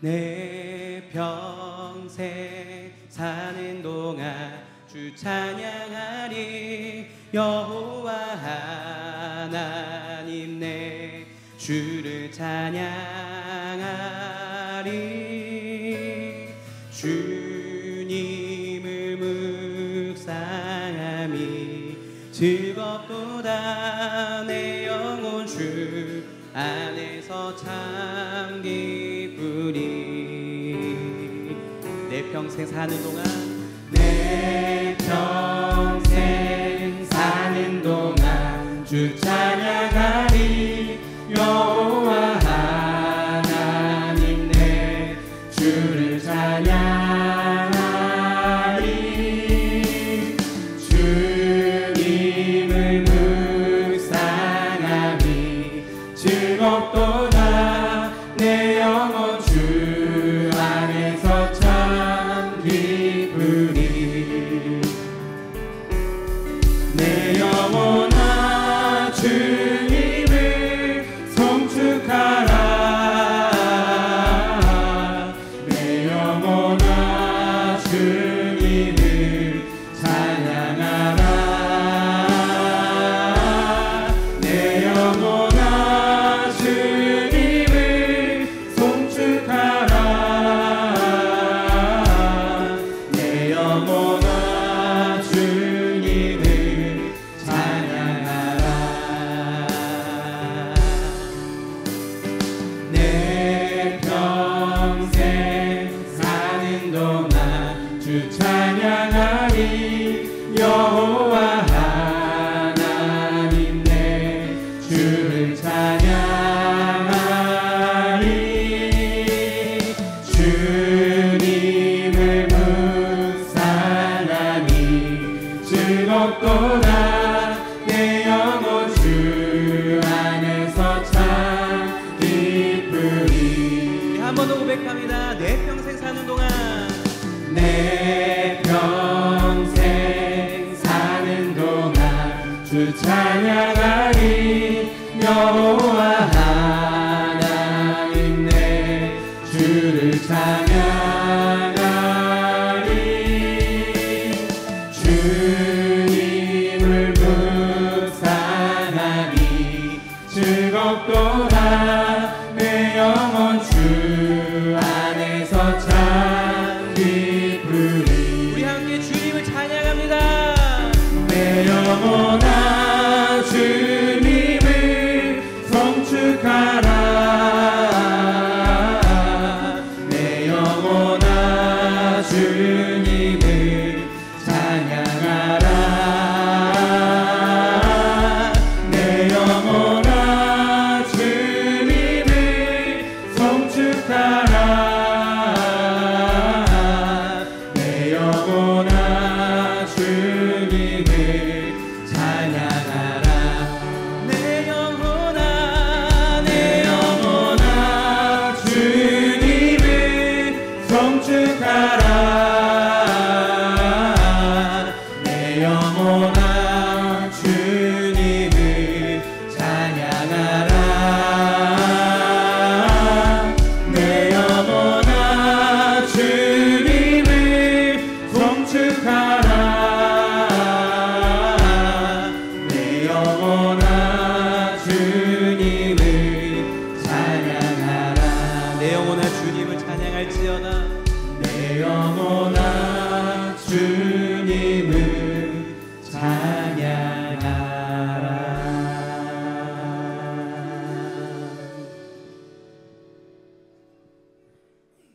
내 평생 사는 동안 주 찬양하리. 여호와 하나님 내 주를 찬양하리. 주님을 묵상함이 즐겁도다. 내 영혼 주 안에서 참 기쁘리. 내 평생 사는 동안, 내 평생 사는 동안 주 찬양하리. 여호와 하나님 내 주를 찬양하리. 주님을 묵상함이 즐겁도다. 내 영혼 주 안에서 참 기쁘리. 내 영혼아 주님을 송축하라. 내 영혼아 주님을 찬양하라. 내 영혼아 주님을 송축하라. 내 영혼아 주님을 찬양하라. 내 평생 사는 동안 주 찬양하리. 여호와 하나님 내 주를 찬양하리. 주님을 묵상하니 즐겁도다. 내 영혼 주 안에서 참 기쁘리. 한 번 더 고백합니다. 내 평생 사는 동안, 내 평생 사는 동안 주 찬양하리. 여호와 하나님 내 주를 찬양하리. 주님을 묵상하니 즐겁도다. 내 영혼 주 안에서 참 기쁘리. 우리 함께 주님을 찬양합니다. 내 영혼아 주님을 송축하라. 내 영혼아 주님을 찬양하라. 내 영혼아 주님을 송축하라. 내 영혼아 주님을 찬양하라. 내 영혼아, 내 영혼아 주님을 송축하라. 내 영혼아